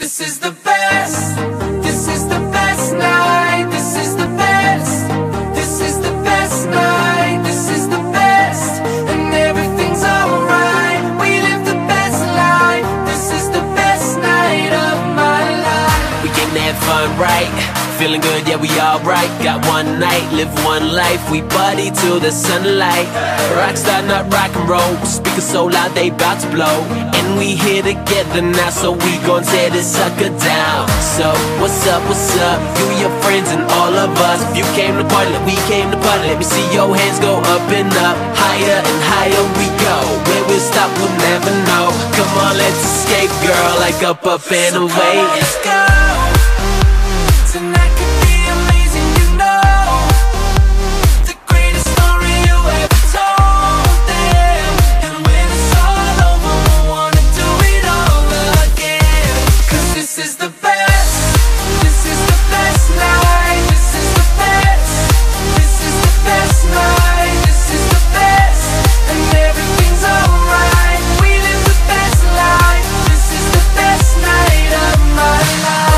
This is the best. This is the best night. This is the best. This is the best night. This is the best. And everything's alright. We live the best life. This is the best night of my life. We came to have fun, right? Feeling good, yeah, we alright. Got one night, live one life. We party till the sunlight. Rockstar, not rock and roll. Speakers so loud, they bout to blow. And we here together now, so we gon' tear this sucker down. So, what's up, what's up? You, your friends, and all of us. If you came to party, like we came to party, let me see your hands go up and up. Higher and higher we go. Where we'll stop, we'll never know. Come on, let's escape, girl. Like up and So away. come on, let's go. Tonight could be amazing, you know. The greatest story you ever told them. And when it's all over, we'll wanna do it all again. 'Cause this is the best. This is the best night. This is the best. This is the best night. This is the best. And everything's alright. We live the best life. This is the best night of my life.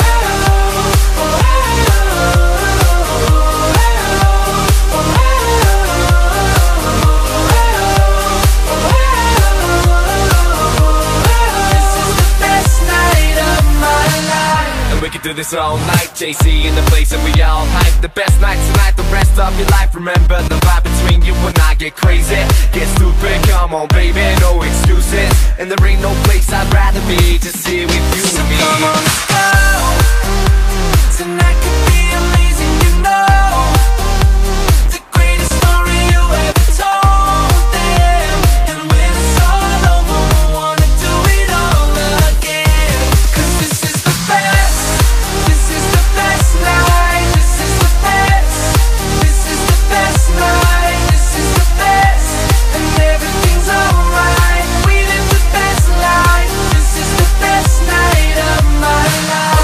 Do this all night, JC in the place and we all hype. The best night tonight, the rest of your life. Remember the vibe between you and I. Get crazy, get stupid, come on baby, no excuses. And there ain't no place I'd rather be, just here with you So and me. come on, let's go. Tonight could be amazing, you know. The greatest story you ever told them. And when it's all over, we'll wanna do it all again. 'Cause this is the best. This is the best night. This is the best. This is the best night. This is the best. And everything's alright. We live the best life. This is the best night of my life.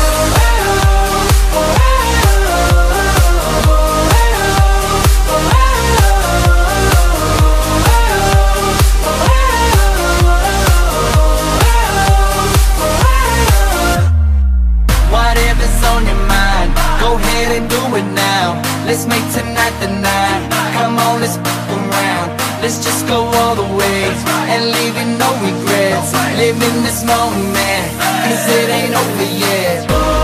Whatever's on your mind, go ahead and do it now. Let's make tonight the night. Come on, let's f around. Let's just go all the way and leaving no regrets. Live in this moment, 'cause it ain't over yet.